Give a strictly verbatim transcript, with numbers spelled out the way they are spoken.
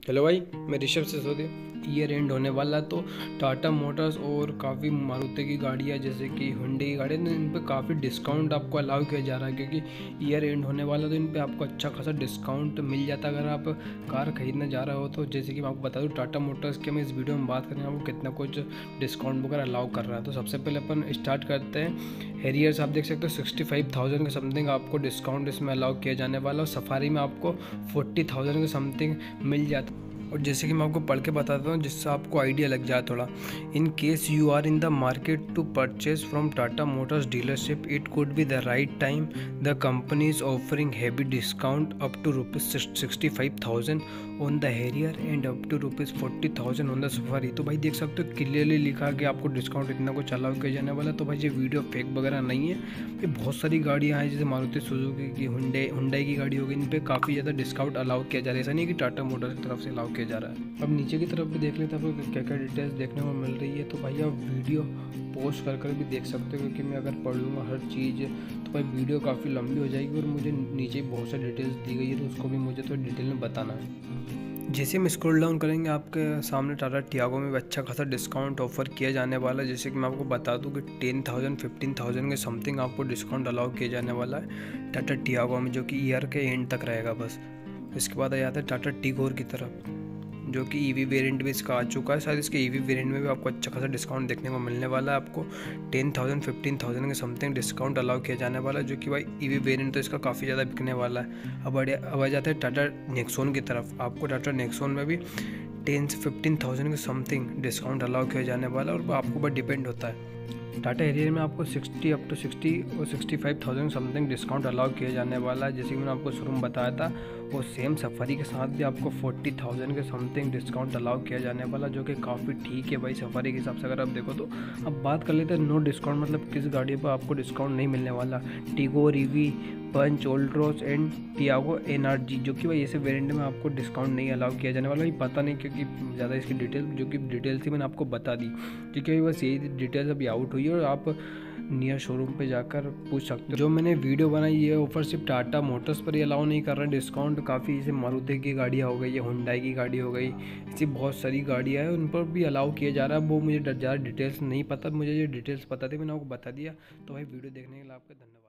Hello भाई, मैं Rishabh Sisodia. Year and होने वाला, तो टाटा मोटर्स और काफ़ी मारुति की गाड़ियाँ जैसे कि हुंडई की गाड़ियाँ, इन पे काफ़ी डिस्काउंट आपको अलाउ किया जा रहा है, क्योंकि ईयर एंड होने वाला तो इन पे आपको अच्छा खासा डिस्काउंट मिल जाता है अगर आप कार खरीदने जा रहे हो। तो जैसे कि मैं आपको बता दूँ, टाटा मोटर्स की हम इस वीडियो में बात करें आपको कितना कुछ डिस्काउंट वगैरह अलाउ कर रहा है। तो सबसे पहले अपन स्टार्ट करते हैं। हैरियर्स आप देख सकते हो सिक्सटी फाइव थाउजेंड के समथिंग आपको डिस्काउंट इसमें अलाउ किया जाने वाला, और सफारी में आपको फोर्टी थाउजेंड के समथिंग मिल जाता। और जैसे कि मैं आपको पढ़ के बताता हूँ जिससे आपको आइडिया लग जाए थोड़ा। In case you are in the market to purchase from Tata Motors dealership, it could be the right time. The company is offering heavy discount up to rupees sixty five thousand on the Harrier and up to rupees forty thousand on the Safari. तो भाई देख सकते हो clearly लिखा कि आपको discount इतना कुछ अलाउ किया जाने वाला। तो भाई ये वीडियो फेक वगैरह नहीं है। ये बहुत सारी गाड़ियाँ हैं जैसे मारुति सुजुकी की, हुंडई हुंडई की गाड़ी होगी, इन पे काफ़ी ज़्यादा डिस्काउंट अलाउ किया जा रहा है। ऐसा नहीं कि टाटा मोटर्स की तरफ से अलाउ किया जा रहा है। अब नीचे की तरफ भी देख लेते हैं आपको क्या क्या डिटेल्स देखने को मिल रही है। तो भाई आप वीडियो पोस्ट कर कर भी देख सकते हो, क्योंकि मैं अगर पढ़ लूँगा हर चीज़ तो भाई वीडियो काफ़ी लंबी हो जाएगी, और मुझे नीचे बहुत सारी डिटेल्स दी गई है तो उसको भी मुझे तो डिटेल में बताना है। जैसे हम स्क्रॉल डाउन करेंगे, आपके सामने टाटा टियागो में भी अच्छा खासा डिस्काउंट ऑफर किया जाने वाला है। जैसे कि मैं आपको बता दूं कि टेन थाउजेंड फिफ्टीन थाउजेंड के समथिंग आपको डिस्काउंट अलाउ किया जाने वाला है टाटा टियागो में, जो कि ईयर के एंड तक रहेगा बस। इसके बाद आ जाता है टाटा टिगोर की तरफ, जो कि ईवी वेरिएंट भी इसका आ चुका है। शायद इसके ईवी वेरिएंट में भी आपको अच्छा खासा डिस्काउंट देखने को मिलने वाला है। आपको टेन थाउजेंड फिफ्टीन थाउजेंड के समथिंग डिस्काउंट अलाउ किया जाने वाला है, जो कि भाई ईवी वेरिएंट तो इसका काफ़ी ज़्यादा बिकने वाला है। अब अब आ जाता है टाटा नेक्सॉन की तरफ। आपको टाटा नेक्सॉन में भी टेन से फिफ्टीन थाउजेंड के समथिंग डिस्काउंट अलाउ किया जाने वाला है, और आपको ऊपर डिपेंड होता है। टाटा हैरियर में आपको सिक्सटी अप टू सिक्सटी और sixty five thousand something discount allow किया जाने वाला है, जैसे कि मैंने आपको शोरूम बताया था। और सेम सफारी के साथ भी आपको फोर्टी थाउजेंड के समथिंग डिस्काउंट अलाउ किया जाने वाला, जो कि काफ़ी ठीक है भाई सफारी के हिसाब से अगर आप देखो तो। अब बात कर लेते हैं नो डिस्काउंट मतलब किस गाड़ी पर आपको डिस्काउंट नहीं मिलने वाला। Tigor EV, Punch, Altroz and Tiago NRG, जो कि भाई ऐसे वेरिएंट में आपको डिस्काउंट नहीं अलाउ किया जाने वाला। भाई पता नहीं क्योंकि ज़्यादा इसकी डिटेल जो कि डिटेल थी मैंने आपको बता दी, क्योंकि बस यही डिटेल्स अभी आउट हुई है और आप नियर शोरूम पे जाकर पूछ सकते हो। जो मैंने वीडियो बनाई ये ऑफर सिर्फ टाटा मोटर्स पर ही अलाउ नहीं कर रहे डिस्काउंट, काफ़ी जैसे मारुति की गाड़ियाँ हो गई या हुंडई की गाड़ी हो गई, ऐसी बहुत सारी गाड़ियाँ हैं उन पर भी अलाउ किया जा रहा है। वो मुझे ज़्यादा डिटेल्स नहीं पता, मुझे ये डिटेल्स पता थी मैंने आपको बता दिया। तो भाई वीडियो देखने के लिए आपका धन्यवाद।